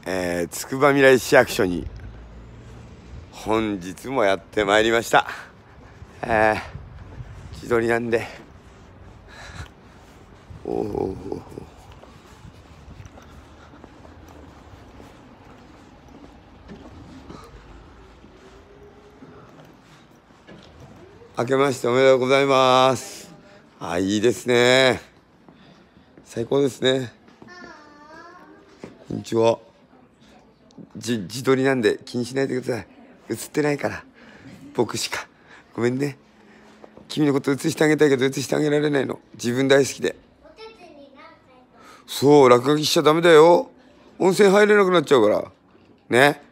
つくばみらい市役所に本日もやってまいりました。自撮りなんで明けましておめでとうございます。いいですね。最高ですね。こんにちは。自撮りなんで気にしないでください。映ってないから僕しか。ごめんね。君のこと映してあげたいけど映してあげられないの。自分大好きで。そう、落書きしちゃダメだよ。温泉入れなくなっちゃうからね。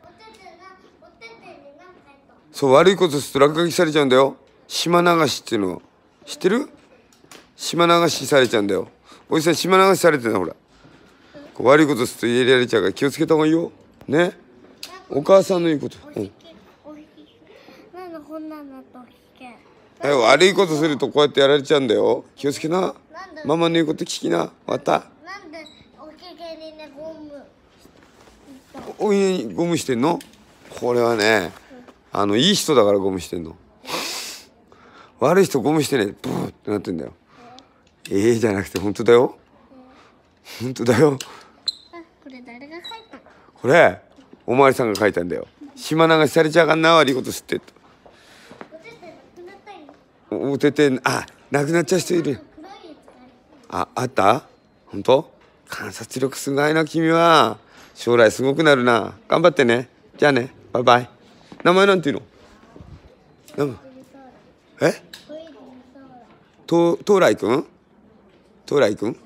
そう、悪いことすると落書きされちゃうんだよ。島流しっていうの知ってる？島流しされちゃうんだよ。おじさん島流しされてるのほら。悪いことすると入れられちゃうから気をつけた方がいいよ。ね。お母さんの言うこと。悪いことするとこうやってやられちゃうんだよ。気をつけな。ママの言うこと聞きな。また。 なんでおけけにねゴム。 お家にゴムしてんの？これはね、いい人だからゴムしてんの。悪い人ゴムしてね、ブーってなってんだよ。じゃなくて本当だよ。本当だよ。 これ誰が書いたの？ これおまわりさんが書いたんだよ。島流しされちゃあかんな、悪いことすってと。おてて亡くなっちゃう人いる。あった本当？観察力すごいな君は。将来すごくなるな。頑張ってね。じゃあね、バイバイ。名前なんていうの？東来くん？東来くん？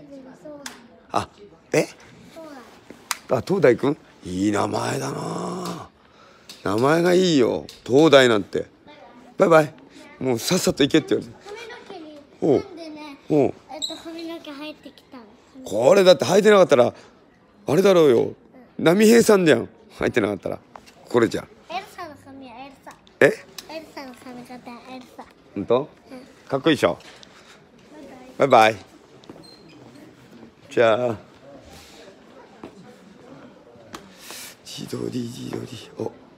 東大くん？いい名前だな。名前がいいよ。東大なんて。バイバイ。もうさっさと行けって言われて。 髪の毛入ってきたの。 これだって履いてなかったらあれだろうよ。波平さんじゃん。履いてなかったらこれじゃん。 エルサの髪はエルサ。エルサの髪型はエルサ。 本当？かっこいいでしょ。バイバイ。じゃあ自撮り。